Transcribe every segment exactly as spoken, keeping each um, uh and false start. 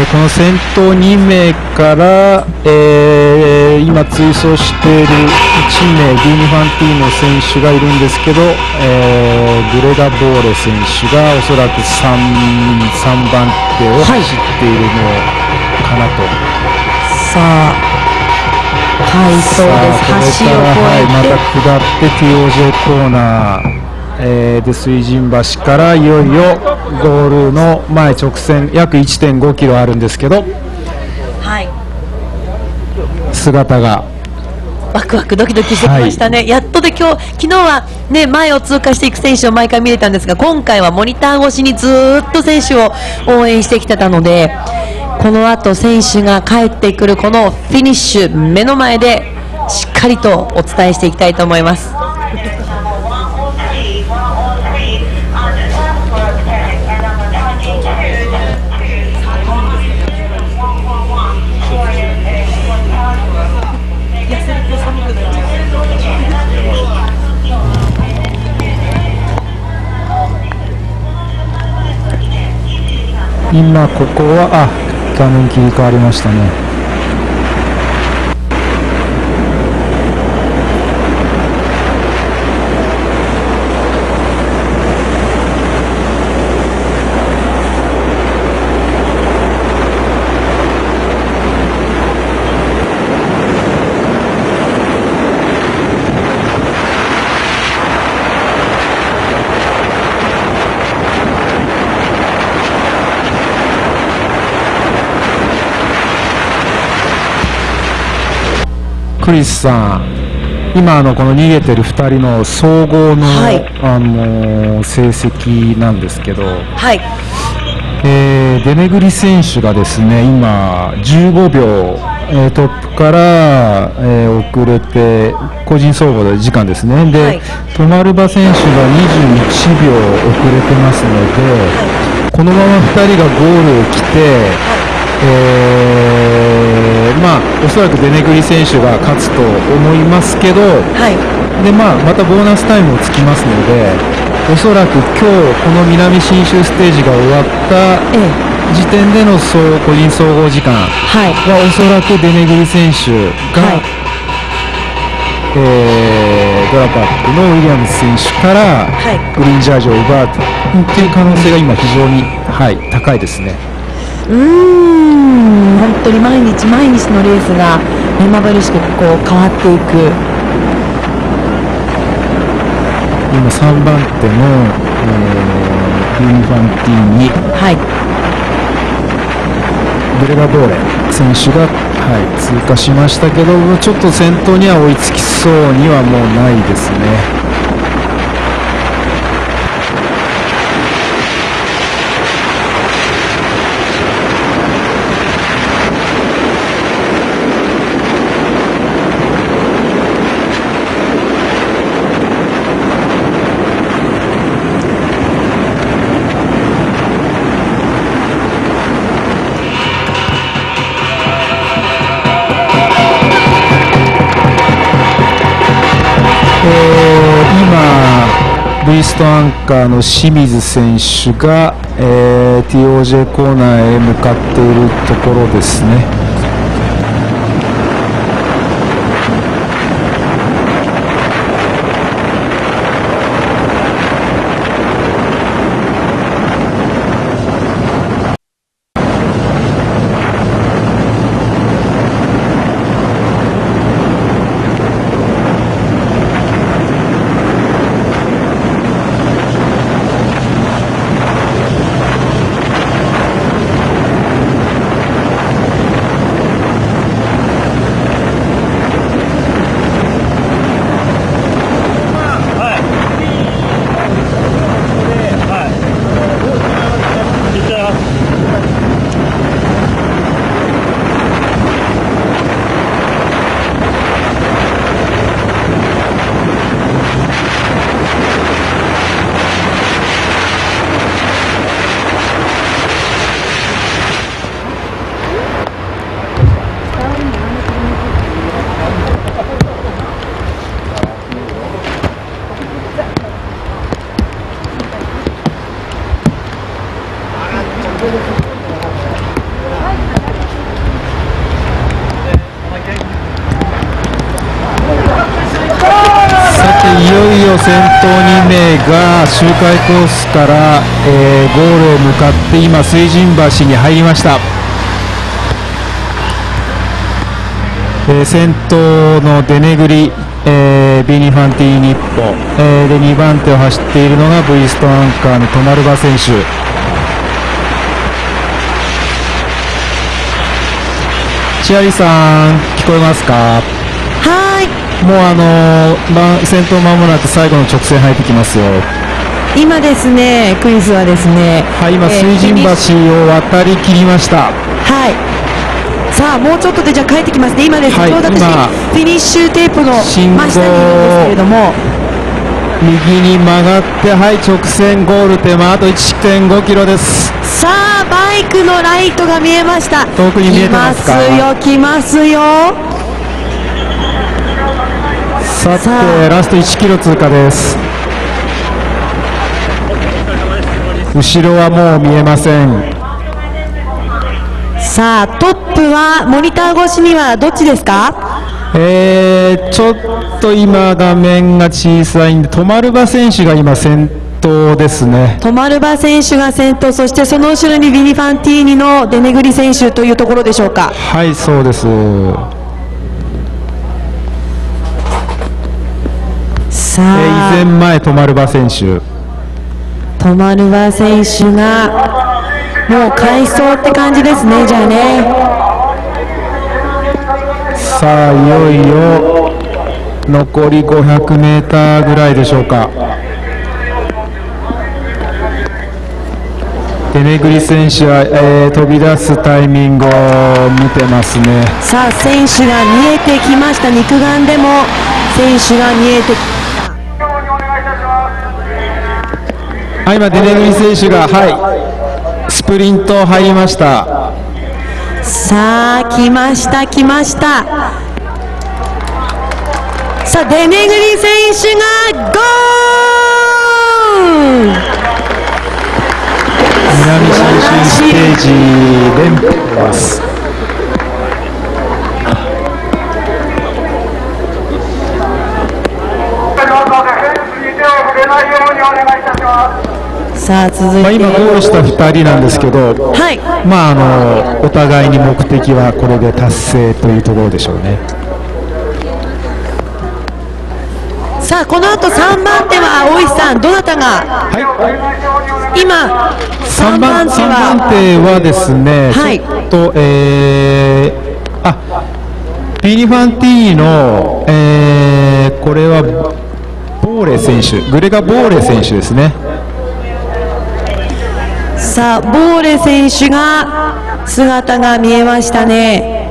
この先頭にめいから、えー、今追走しているいちめいディーニ・ファンティーノ選手がいるんですけど、えー、グレガ・ボーレ選手がおそらく 3, さんばん手を走っているのかなと、 はい、さあはいそうです、橋を越えて、はい、 また下って ティーオージェー コーナー、えー、で水神橋からいよいよゴールの前直線約 いってんごキロあるんですけど、 はい、 姿がワクワクドキドキしてきましたね、はい、やっとで今日昨日は、ね、前を通過していく選手を毎回見れたんですが、今回はモニター越しにずっと選手を応援してきてたので、この後選手が帰ってくるこのフィニッシュ目の前でしっかりとお伝えしていきたいと思います。 今ここはあ画面切り替わりましたね。クリスさん、今あのこの逃げてるふたりの総合の、はい、あのー、成績なんですけど、 はい、 えー、デネグリ選手がですね今じゅうごびょう、えー、トップから、えー、遅れて個人総合で時間ですねで、はい、トマルバ選手がにじゅういちびょう遅れてますので、はい、このままふたりがゴールを来て、はいえー、まあおそらくデネグリ選手が勝つと思いますけど、はい、でまあ、またボーナスタイムもつきますので、おそらく今日この南信州ステージが終わった時点での総個人総合時間は、はい、おそらくデネグリ選手が、はいえー、ドラパップのウィリアムズ選手から、はい、グリーンジャージを奪うという可能性が今非常に、はい、高いですね。 うーん本当に毎日毎日のレースが目まぐるしくこう変わっていく。 今さんばん手の、えー、ユニファンティーニ、はい、ブレガボーレ選手が、はい、通過しましたけどちょっと先頭には追いつきそうにはもうないですね。ブリストアンカーの清水選手が、えー、ティーオージェー コーナーへ向かっているところですね。 先頭に名が周回コースから、えー、ゴールへ向かって今水神橋に入りました。えー、先頭のデネグリ、えー、ビニファンティーニッポ、えー、でにばん手を走っているのがブリストアンカーのトマルバ選手。千有さん聞こえますか？ はい、 もうあのー、先頭間もなく最後の直線入ってきますよ。 今ですね、クリスはですね、 はい、今、水神橋を渡り切りました。 はい、さあもうちょっとでじゃあ帰ってきますね。今ですね、 はい、 ちょうど私フィニッシュテープの真下にいるんですけれども、 右に曲がって、はい、直線ゴール手前あと いってんごキロです。 さあバイクのライトが見えました。 遠くに見えてますか？ 来ますよ、来ますよ。 さてラストいちキロ通過です。後ろはもう見えません。さあトップはモニター越しにはどっちですか？ えー、ちょっと今画面が小さいんでトマルバ選手が今先頭ですね。 トマルバ選手が先頭、そしてその後ろにビニファンティーニのデネグリ選手というところでしょうか？ はい、そうです。さあ、えー、依然前トマルバ選手トマルバ選手がもう快走って感じですね。じゃあね、 さあいよいよ残りごひゃくメーターぐらいでしょうか。デネグリ選手は、えー、飛び出すタイミングを見てますね。 さあ選手が見えてきました。肉眼でも選手が見えてきました。 はい、今デネグリ選手が、はい、スプリント入りました。 さあ来ました来ました。さあデネグリ選手がゴール。 南信州ステージ連覇です。 さあ続いて、 まあ、今ゴールしたふたりなんですけど、 はい、 まああのお互いに目的はこれで達成というところでしょうね。 さあこの後さんばん手は大石さん、どなたが、 はい、 今さんばん手はですね、はい、ちょっと、えー、あビニファンティーの、えー、これはボーレ選手、グレガ・ボーレ選手ですね。 さあボーレ選手が姿が見えましたね。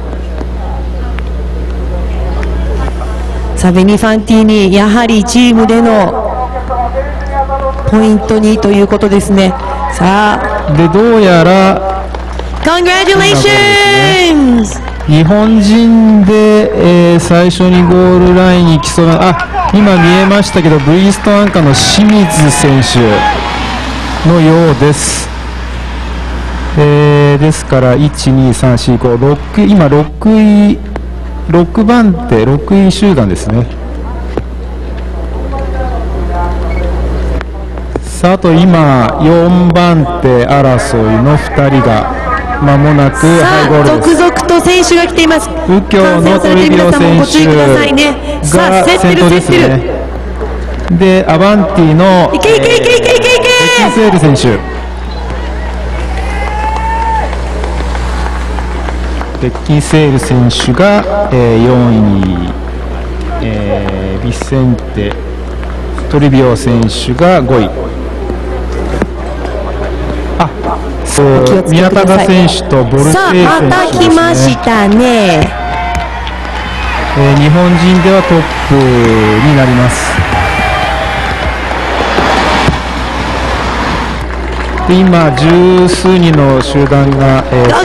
さあベニファンティーニ、やはりチームでのポイントにということですね。さあでどうやら Congratulations、 日本人で、えー、最初にゴールラインに来そうな、あ今見えましたけどブリストアンカーの清水選手のようです。えー、ですからいちにさんしごろく今ろくいろくばん手ろくい集団ですね。さああと今よんばん手争いのふたりがまもなくハイゴールです。 続々と選手が来ています。 右京のトリビオ選手が先頭ですね。でアバンティのいけいけいけいけいけいけベキセール選手、ベッキンセール選手が、えー、よんい、えー、ビセンテ・トリビオ選手がごい。あ、そう宮高選手とボルテー選手ですね。 さあまた来ましたね。 えー、日本人ではトップになります。で今十数人の集団が、えー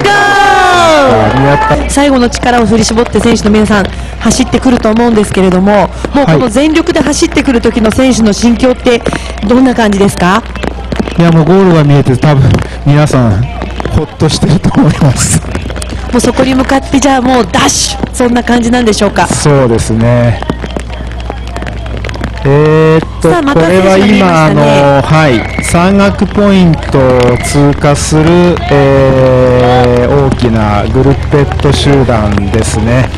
最後の力を振り絞って選手の皆さん走ってくると思うんですけれども、もうこの全力で走ってくる時の選手の心境ってどんな感じですか？ いやもうゴールが見えて多分皆さんほっとしてると思います。 もうそこに向かってじゃあもうダッシュ、そんな感じなんでしょうか？ そうですね。 えー、っとこれは今あの、はい、山岳ポイントを通過する、えー、大きなグルペット集団ですね。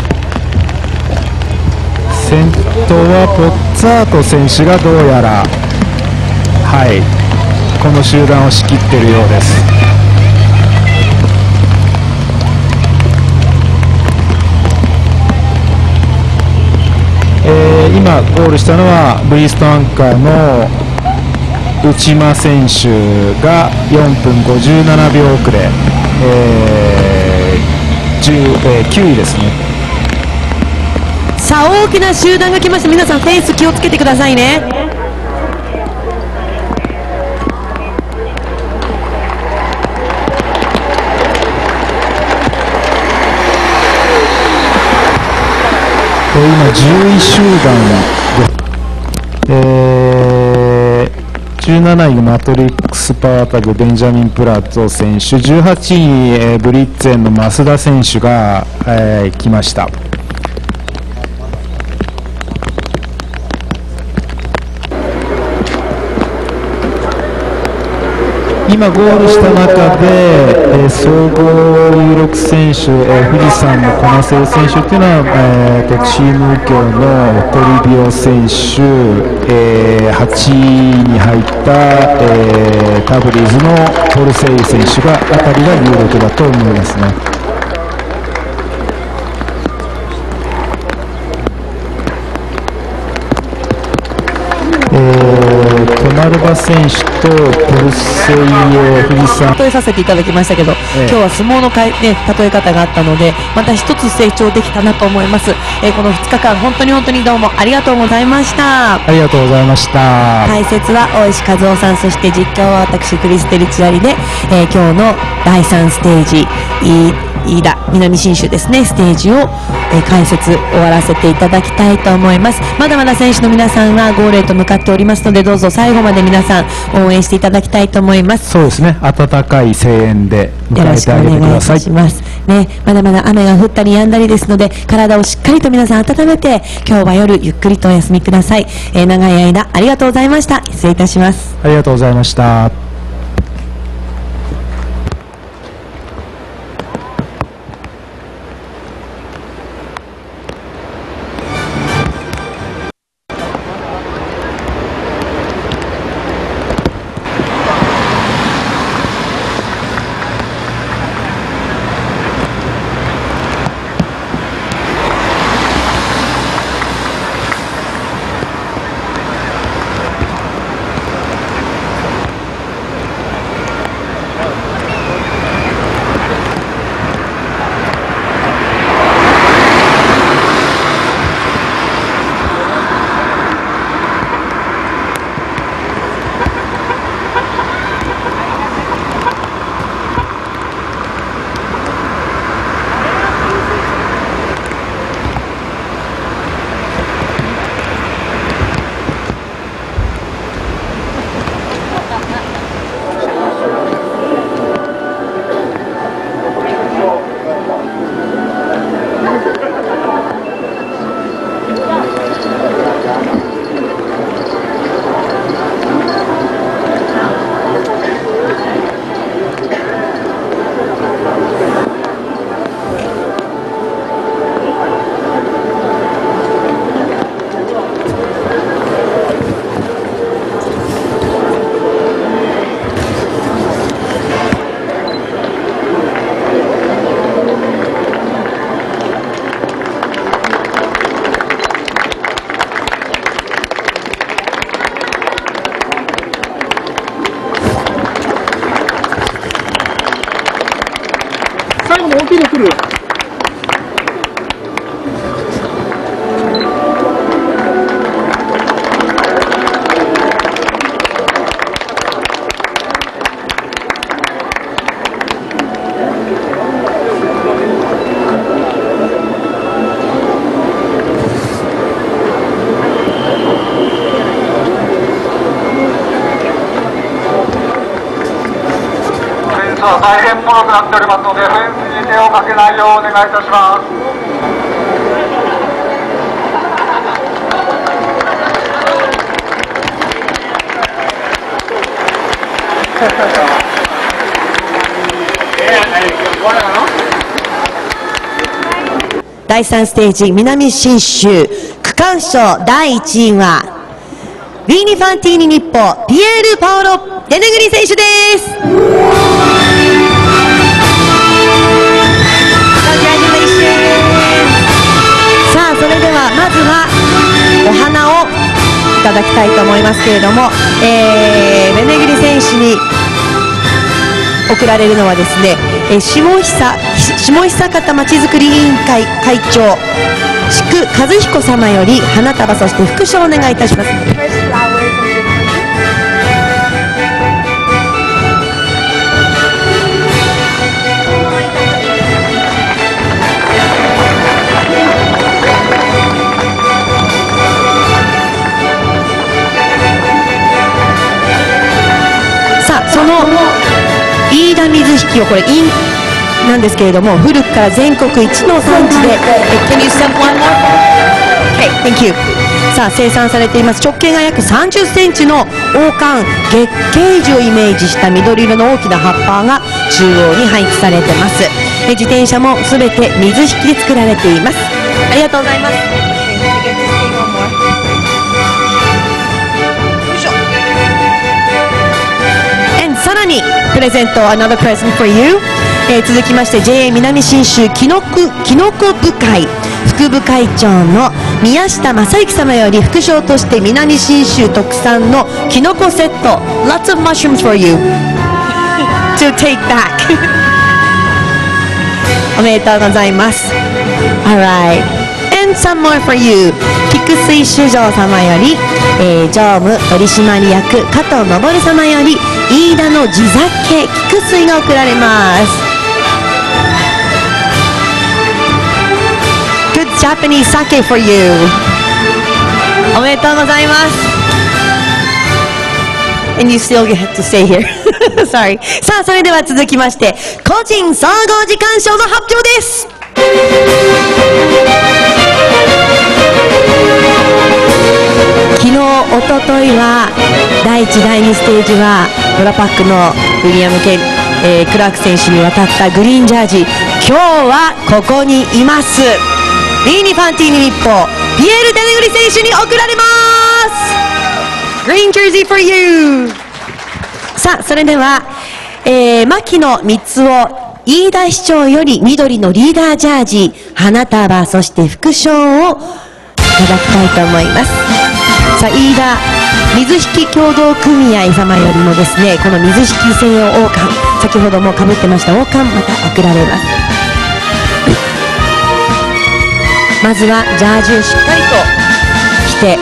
先頭はポッツァート選手がどうやら、はい、この集団を仕切っているようです。えー、今ゴールしたのはブリストアンカーの内間選手がよんぷんごじゅうななびょう遅れ、えーじゅうえー、きゅういですね。 さあ大きな集団が来ました。皆さんフェンス気をつけてくださいね。 今じゅうい集団で、えー、じゅうなないがマトリックスパワータグベンジャミン・プラット選手、じゅうはちいに、えー、ブリッツェンの増田選手が、えー、来ました。今ゴールした中で、えー、総合有力選手、えー、富士山のこなせる選手というのは、えー、とチーム右京のトリビオ選手、えー、はちいに入った、えー、タブリーズのトルセイ選手があたりが有力だと思いますね。マルバ選手とポルセイエ富士山例えさせていただきましたけど、ええ、今日は相撲のかい、ね、例え方があったのでまた一つ成長できたなと思います。えー、このふつかかん本当に本当にどうもありがとうございました。 ありがとうございました。 解説は大石和夫さん、そして実況は私クリステルチアリで、えー、今日のだいさんステージ飯田南信州ですねステージを、えー、解説終わらせていただきたいと思います。まだまだ選手の皆さんはゴールへと向かっておりますのでどうぞ最後まで皆さん応援していただきたいと思います。 そうですね、温かい声援で迎えてあげてください。よろしくお願いいたします、ね、まだまだ雨が降ったり止んだりですので体をしっかりと皆さん温めて今日は夜ゆっくりとお休みください。えー、長い間ありがとうございました。失礼いたします。ありがとうございました。 最後も大きいの来る。大変もろくなっておりますので、フェンスに手をかけないようお願いいたします。 だいさんステージ南信州区間賞だいいちいはヴィーニ・ファンティーニ日報ピエール・パオロ・デネグリ選手です。さあそれではまずはお花をいただきたいと思いますけれども、えー、デネグリ選手に贈られるのはですね、えー、下久下久方まちづくり委員会会長築和彦様より花束そして副賞をお願いいたします。さあその飯田水引をこれインなんですけれども、古くから全国一の産地で Can you step one more? Okay, thank you. さあ生産されています。直径が約さんじゅっセンチの王冠月桂樹をイメージした緑色の大きな葉っぱが中央に配置されています。え自転車もすべて水引で作られています。ありがとうございます。さらにプレゼント Another present for you、えー、続きまして ジェイエー 南信州きのこきのこ部会副部会長の宮下正幸様より副賞として南信州特産のきのこセット Lots of mushrooms for you to take back おめでとうございます。 Alright and some more for you 菊水酒造様より、えー、常務取締役加藤昇様より飯田の地酒菊水が贈られます。 Good Japanese sake for you おめでとうございます。 And you still get to stay here Sorry さあそれでは続きまして個人総合時間賞の発表です。昨日、おとといはだいいち、だいにステージはドラパックのウィリアム・ケイ、えー、クラーク選手に渡ったグリーンジャージ、今日はここにいますヴィーニ・ファンティーニ日報ピエール・デネグリ選手に贈られます。グリーンジャージー for you。 さあそれでは、えー、牧野光雄飯田市長より緑のリーダージャージ花束そして副賞をいただきたいと思います。さあ飯田水引協同組合様よりもですねこの水引専用王冠先ほどもかぶってました王冠また贈られます。まずはジャージをしっかりと着て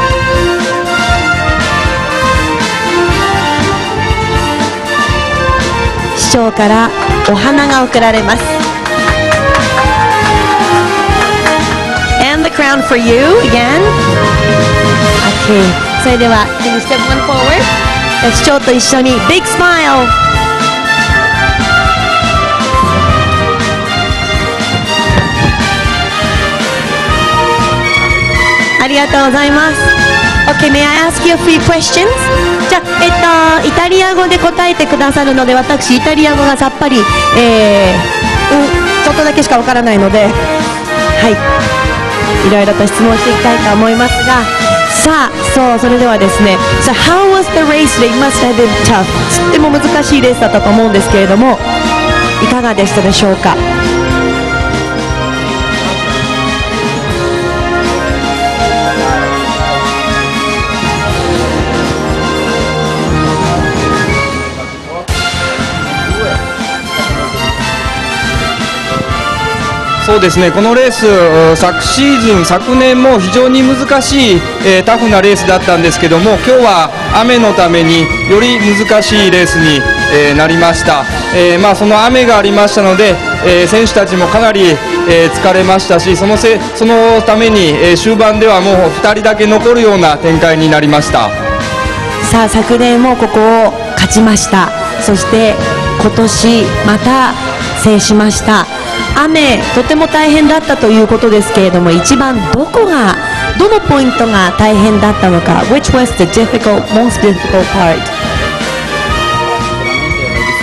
市長からお花が贈られます。 And the crown for you again. Okay. それでは Can you step one forward? 市長と一緒に Big smile。 ありがとうございます。 Okay, may I ask you a few questions? じゃあ、えっと、イタリア語で答えてくださるので私イタリア語がさっぱり、えーうん、ちょっとだけしかわからないのではいいろいろと質問していきたいと思いますが、さあそうそれではですね So how was the race today? Must have been tough とっても難しいレースだったと思うんですけれどもいかがでしたでしょうか。 そうですね、このレース昨シーズン昨年も非常に難しい、えー、タフなレースだったんですけども今日は雨のためにより難しいレースに、えー、なりました、えーまあ、その雨がありましたので、えー、選手たちもかなり、えー、疲れましたしそのせそのために、えー、終盤ではもうふたりだけ残るような展開になりました。 さあ昨年もここを勝ちました。そして今年また制しました。雨とても大変だったということですけれども一番どこがどのポイントが大変だったのか Which was the difficult, most difficult part?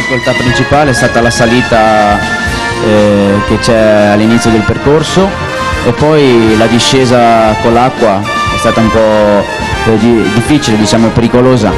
difficoltà principale è stata la salita eh, che c'è all'inizio del percorso e poi la discesa con l'acqua è stata un po' eh, di, difficile, diciamo pericolosa.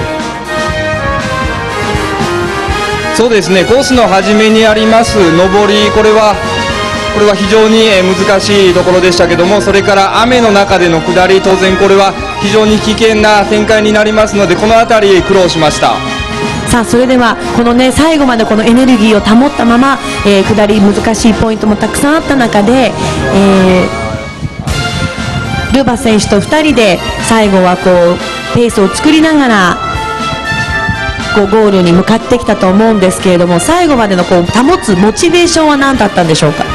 そうですね、コースの初めにあります上り、これはこれは非常に難しいところでしたけども、それから雨の中での下り、当然これは非常に危険な展開になりますので、この辺り苦労しました。 さあそれではこのね最後までこのエネルギーを保ったまま、えー、下り難しいポイントもたくさんあった中で、えー、ルバ選手とふたりで最後はこうペースを作りながらこうゴールに向かってきたと思うんですけれども、最後までのこう保つモチベーションは何だったんでしょうか。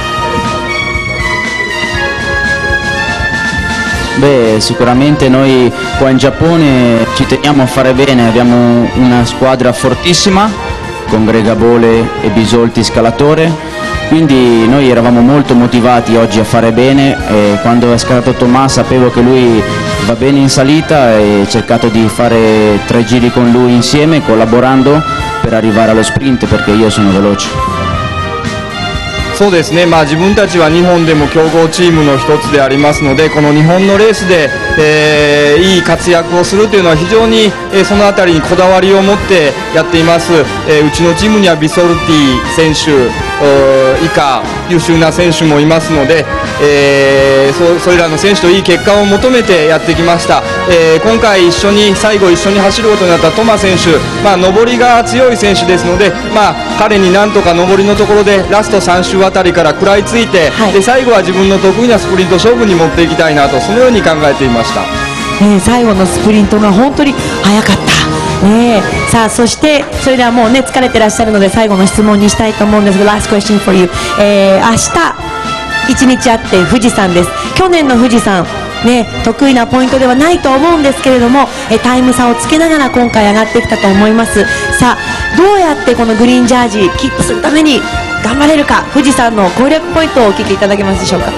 Beh, sicuramente noi qua in Giappone ci teniamo a fare bene, abbiamo una squadra fortissima con Gregabole e Bisolti scalatore, quindi noi eravamo molto motivati oggi a fare bene e quando è scalato Tommaso sapevo che lui va bene in salita e ho cercato di fare tre giri con lui insieme collaborando per arrivare allo sprint perché io sono veloce. そうですね、まあ、自分たちは日本でも強豪チームの一つでありますので、この日本のレースで、えー、いい活躍をするというのは非常に、えー、そのあたりにこだわりを持ってやっています、えー、うちのチームにはビソルティ選手以下優秀な選手もいますので、えー、そ, それらの選手といい結果を求めてやってきました、えー、今回一緒に最後一緒に走ることになったトマ選手、まあ、上りが強い選手ですので、まあ、彼になんとか上りのところでラストさん周あたりから食らいついて、はい、で最後は自分の得意なスプリント勝負に持っていきたいなとそのように考えていました、 えー、最後のスプリントが本当に速かった、ね、さあそしてそれではもうね疲れてらっしゃるので最後の質問にしたいと思うんですが Last question for you、えー、明日一日あって富士山です。去年の富士山ね、得意なポイントではないと思うんですけれどもえタイム差をつけながら今回上がってきたと思います。さあどうやってこのグリーンジャージキープするために頑張れるか、富士山の攻略ポイントをお聞きいただけますでしょうか。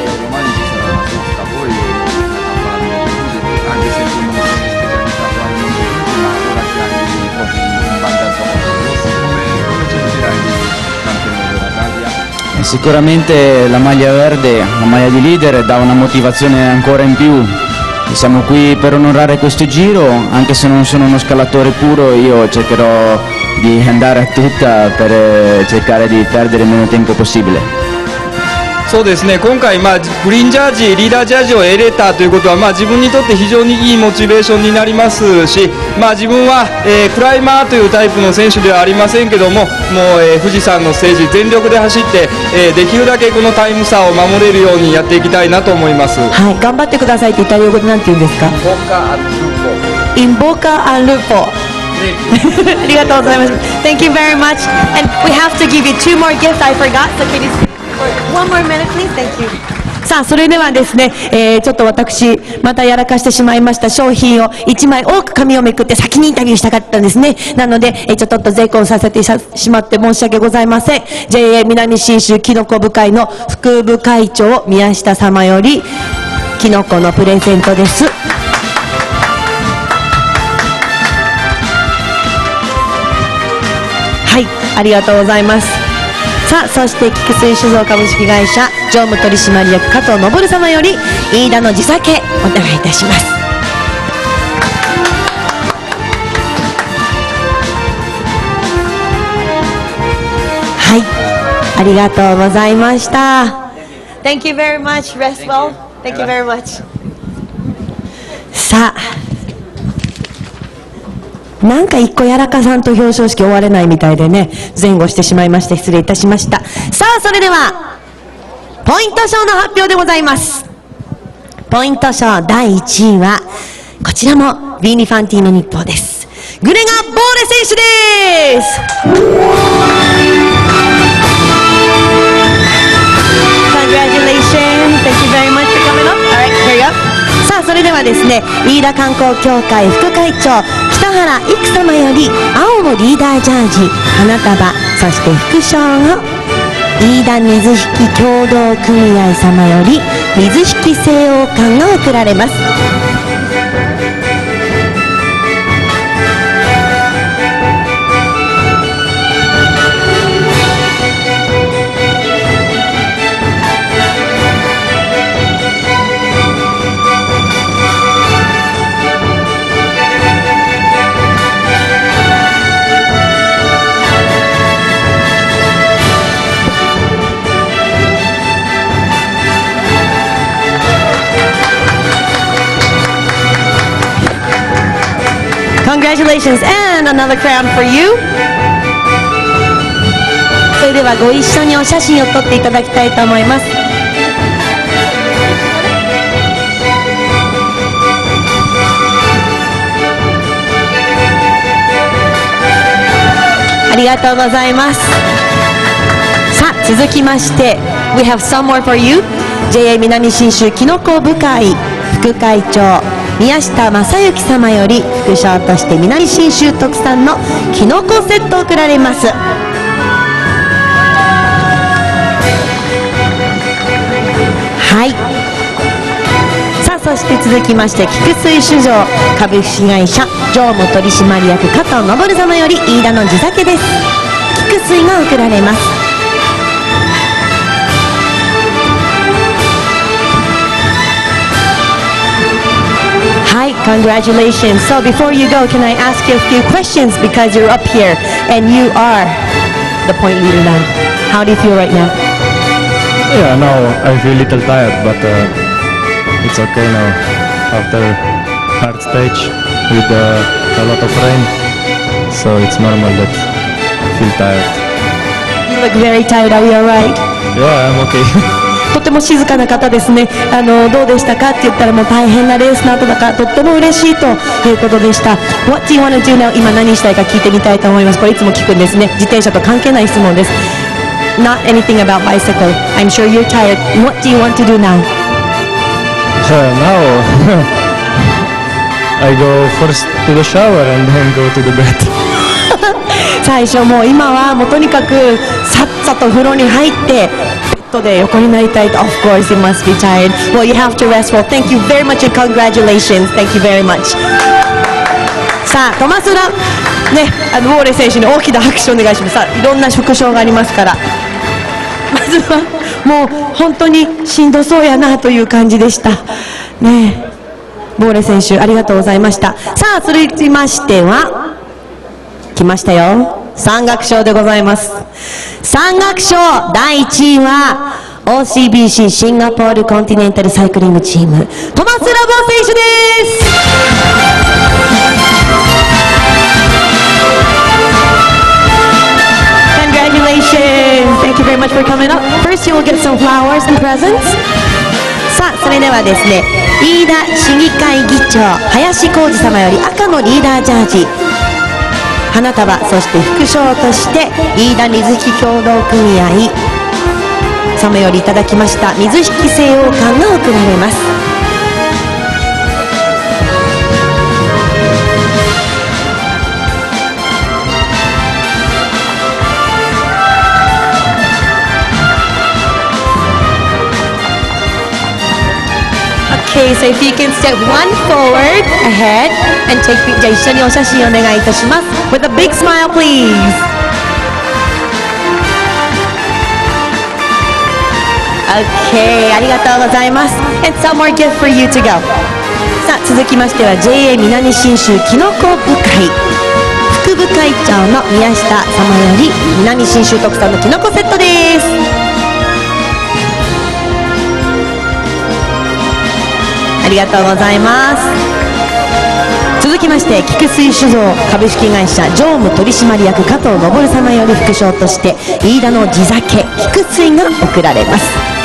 Sicuramente la maglia verde, la maglia di leader dà una motivazione ancora in più. Siamo qui per onorare questo giro, anche se non sono uno scalatore puro io cercherò di andare a tutta per cercare di perdere il meno tempo possibile. そうですね、今回、まあ、グリーンジャージ、リーダージャージを得れたということは、まあ、自分にとって非常にいいモチベーションになりますし、まあ、自分は、えー、クライマーというタイプの選手ではありませんけども、もう、えー、富士山のステージ全力で走って、えー、できるだけこのタイム差を守れるようにやっていきたいなと思います。 はい、頑張ってくださいってイタリア語でなんて言うんですか。インボカアルポ。ありがとうございます。Thank you very much. And we have to give you two more gifts. I forgot. So can you one more minute, please? Thank you. さあそれではですね、えー、ちょっと私またやらかしてしまいました商品をいちまい多く紙をめくって先にインタビューしたかったんですね。なので、えー、ちょっと絶好させてしまって申し訳ございません。 ジェイエー 南信州きのこ部会の副部会長宮下様よりきのこのプレゼントです。はい、ありがとうございます。さあそして菊水酒造株式会社常務取締役加藤昇様より飯田の地酒お願いいたします。はい、ありがとうございました。 Thank you very much. Rest well. Thank you very much. さあなんか一個やらかさんと表彰式終われないみたいでね前後してしまいまして失礼いたしました。さあそれではポイント賞の発表でございます。ポイント賞だいいちいはこちらもビーニ・ファンティーノ日報です。グレガ・ボーレ選手です。 Congratulations. Thank you very much for coming up. Alright, here you go. さあそれではですね飯田観光協会副会長北原育様より青のリーダージャージ花束そして副賞を飯田水引協同組合様より水引清王冠が贈られます。 Congratulations and another crown for you. それではご一緒にお写真を撮っていただきたいと思います。ありがとうございます。さあ続きまして We have some more for you。 ジェイエー 南信州きのこ部会副会長宮下正幸様より副賞として南信州特産のきのこセットを贈られます。はい、さあそして続きまして菊水酒造株式会社常務取締役加藤昇様より飯田の地酒です。菊水が贈られます。はい、congratulations. So before you go, can I ask you a few questions because you're up here and you are the point leader now. How do you feel right now? Yeah, now I feel a little tired, but uh, it's okay now. After hard stage with uh, a lot of rain, so it's normal that I feel tired. You look very tired. Are you alright? Yeah, I'm okay. とても静かな方ですね。あのどうでしたかって言ったらもう大変なレースの後だからとっても嬉しいということでした。What do you want to do now? 今何したいか聞いてみたいと思います。これいつも聞くんですね。自転車と関係ない質問です。Not anything about bicycle. I'm sure you're tired. What do you want to do now? Uh, now I go first to the shower and then go to the bed. 最初もう今はもうとにかくさっさと風呂に入ってベッドで横になりたいと。Of course you must be tired. Well you have to rest well. Thank you very much and congratulations. Thank you very much. さあトマスラね、あのウォーレ選手に大きな拍手をお願いします。さあいろんな副賞がありますから。まずはもう本当にしんどそうやなという感じでしたね。ボーレ選手ありがとうございました。さあ続きましては来ましたよ、山岳賞でございます。山岳賞だいいちいは オーシービーシー シンガポールコンティネンタルサイクリングチームトマス・ラボー選手です。Congratulations! Thank you very much for coming up. First, you will get some flowers and presents. さあ、それではですね、飯田市議会議長林浩二様より赤のリーダージャージ、花束、そして副賞として飯田水引協同組合様よりいただきました水引清王冠が贈られます。Okay, so if you can step one forward, ahead, and take, じゃあ一緒にお写真お願いいたします。With a big smile, please. Okay, ありがとうございます。And some more gift for you to go. さあ、続きましては ジェイエー 南信州きのこ部会副部会長の宮下様より南信州特産のきのこセットです。ありがとうございます。続きまして菊水酒造株式会社常務取締役加藤昇様より副賞として飯田の地酒菊水が贈られます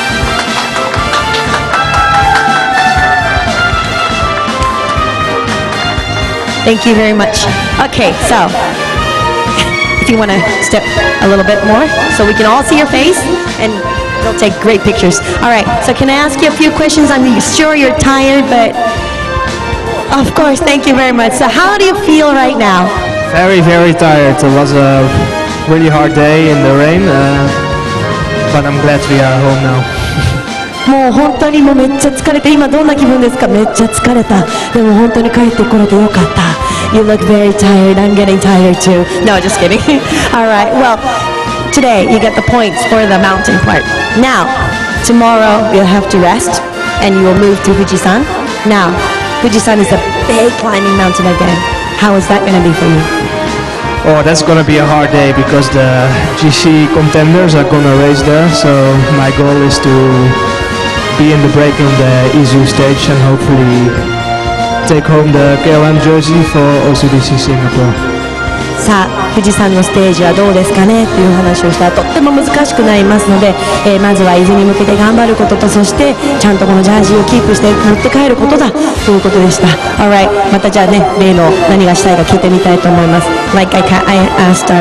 。Thank you very much. Okay, so if you want to step a little bit more so we can all see your face and they'll take great pictures. All right, so can I ask you a few questions? I'm sure you're tired, but of course, thank you very much. So how do you feel right now? Very, very tired. It was a really hard day in the rain, uh, but I'm glad we are home now. もう本当にもうめっちゃ疲れて、今どんな気分ですか？めっちゃ疲れた。でも本当に帰ってこれてよかった。You look very tired. I'm getting tired too. No, just kidding. All right. Well, today you get the points for the mountain part. Now, tomorrow you'll have to rest and you will move to Fujisan. Now, Fujisan is a big climbing mountain again. How is that going to be for you? Oh, that's going to be a hard day because the G C contenders are going to race there. So my goal is to be in the break in the Izu stage and hopefully take home the K O M jersey for O C B C Singapore. さあ富士山のステージはどうですかねっていう話をしたらとっても難しくなりますので、えー、まずは伊豆に向けて頑張ることと、そしてちゃんとこのジャージをキープして持って帰ることだということでした。 Alright、 またじゃあね、例の何がしたいか聞いてみたいと思います。 Like I, I asked、um,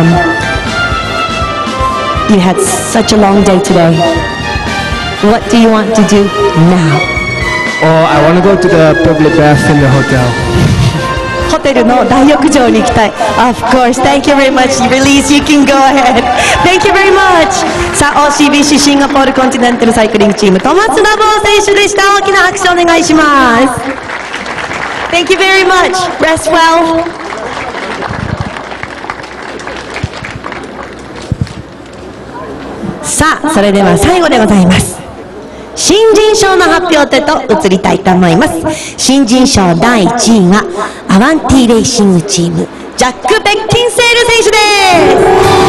you had such a long day today. What do you want to do now? Or I want to go to the public bath in the hotel. ホテルの大浴場に行きたい。 Of course, thank you very much. Release, you can go ahead. Thank you very much. さあ オーシービーシー シンガポールコンチネンタルサイクリングチーム、戸松信夫選手でした。大きな拍手お願いします。 Thank you very much. Rest well. さあそれでは最後でございます。新人賞の発表へと移りたいと思います。新人賞だいいちいはアワンティレーシングチーム、ジャック・ベッキンセール選手です。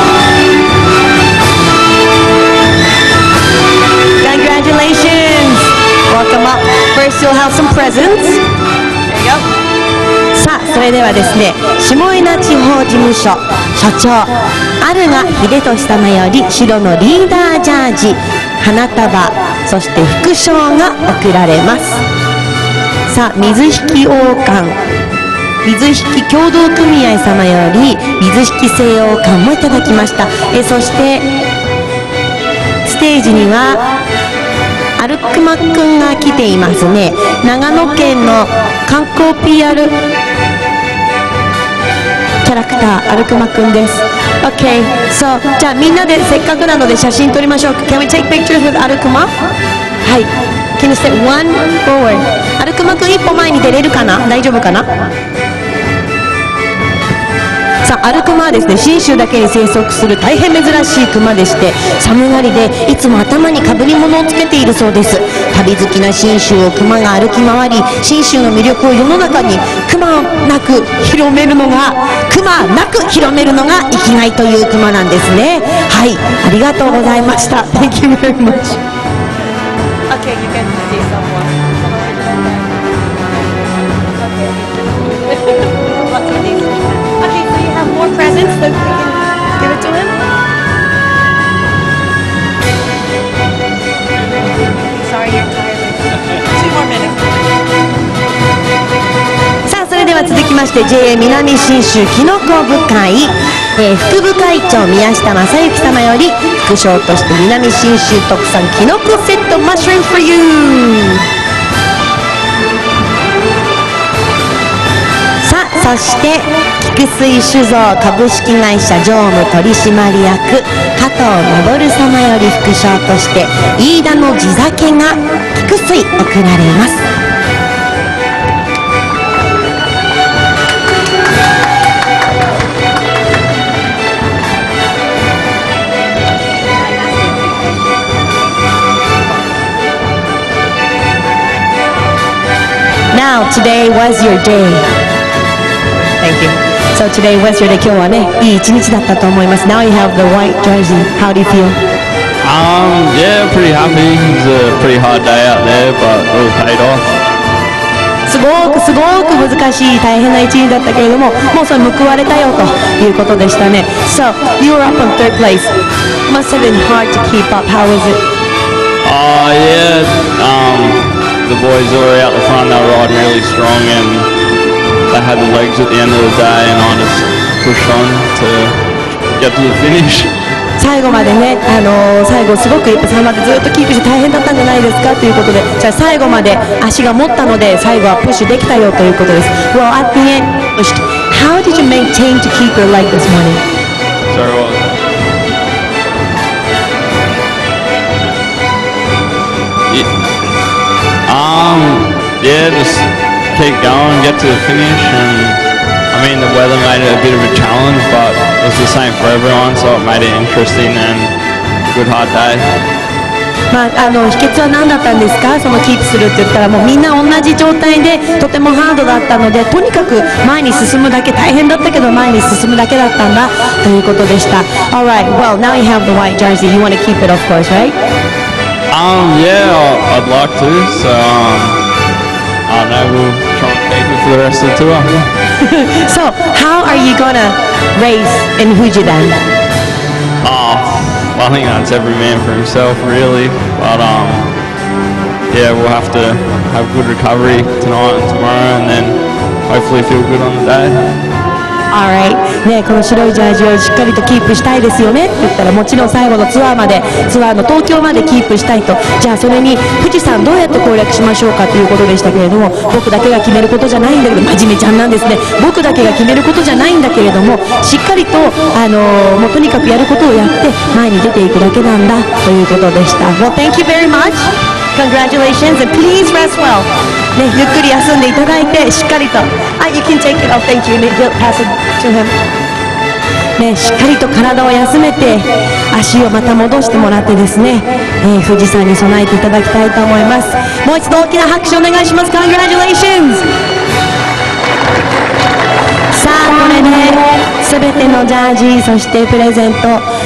Congratulations. Welcome up. First you'll have some presents. There you go. さあそれではですね、下稲地方事務所所長有賀秀俊様より白のリーダージャージ、花束、そして副賞が贈られます。さあ水引王冠、水引協同組合様より水引西王冠もいただきました。えそしてステージにはアルクマくんが来ていますね。長野県の観光 ピーアール キャラクターアルクマくんです。 OK、 so じゃあみんなでせっかくなので写真撮りましょう。 Can we take pictures with アルクマ？はい、 Can you step one forward？ アルクマくん一歩前に出れるかな？大丈夫かな？さあアルクマはですね、信州だけに生息する大変珍しいクマでして、寒がりでいつも頭にかぶり物をつけているそうです。旅好きな信州をクマが歩き回り、信州の魅力を世の中にクマなく広めるのがクマなく広めるのが生きがいというクマなんですね。はい、ありがとうございました。 Thank you very much. Okay, you can see someone. Lots of these. Okay, so you have more presents that we can give it to him? Sorry, you're tired. Two more minutes. さあそれでは続きまして ジェーエー 南信州きのこ部会、えー、副部会長宮下正幸様より副賞として南信州特産きのこセットマッシュルーム for you。 さあそして菊水酒造株式会社常務取締役加藤昇様より副賞として飯田の地酒が菊水贈られます。Now, today was your day. Thank you. So today was your day. 今日はね、いい一日だったと思います。Now you have the white jersey. How do you feel? Um, yeah, pretty happy. It was a pretty hard day out there, but it all paid off. すごくすごく難しい大変な一日だったけれども、もうそれ報われたよということでしたね。So you were up on third place. Must have been hard to keep up. How was it? Uh, yeah. Um. The boys that were out the front, they were riding really strong and they had the legs at the end of the day, and I just pushed on to get to the finish. 最後までね、あのー、最後すごくやっぱ最後までずっとキープして大変だったんじゃないですかということで、じゃあ最後まで足が持ったので最後はプッシュできたよということです。Well, at the end, how did you maintain to keep your leg this morning? Sorry, what was that? Yeah. Um, yeah, just keep going, get to the finish, and I mean the weather made it a bit of a challenge, but it was the same for everyone, so it made it interesting and a good hard day. まあ、あの秘訣は何だったんですか？そのキープするって言ったらもうみんな同じ状態でとてもハードだったので、とにかく前に進むだけ、大変だったけど前に進むだけだったんだということでした。 Alright, well now you have the white jersey. You want to keep it, of course, right? Um, yeah, I'd like to, so um, I don't know, we'll try and keep it for for the rest of the tour. So, how are you gonna race in Fuji then? Oh, well, I think that's every man for himself, really. But um, yeah, we'll have to have good recovery tonight and tomorrow, and then hopefully feel good on the day. Alright ね、この白いジャージをしっかりとキープしたいですよねって言ったら、もちろん最後のツアーまで、ツアーの東京までキープしたいと。じゃあそれに富士山どうやって攻略しましょうかということでしたけれども、僕だけが決めることじゃないんだけど、真面目ちゃんなんですね。僕だけが決めることじゃないんだけれども、しっかりと、あのー、もうとにかくやることをやって前に出ていくだけなんだということでした。Well, thank you very much. Congratulations and please rest well. ね、ゆっくり休んでいただいて、しっかりと、あ、you can take it off, thank you, he'll pass it to him. ね、しっかりと体を休めて、足をまた戻してもらってですね、えー、富士山に備えていただきたいと思います。もう一度大きな拍手お願いします。Congratulations! さあ、これで、すべてのジャージ、そしてプレゼント、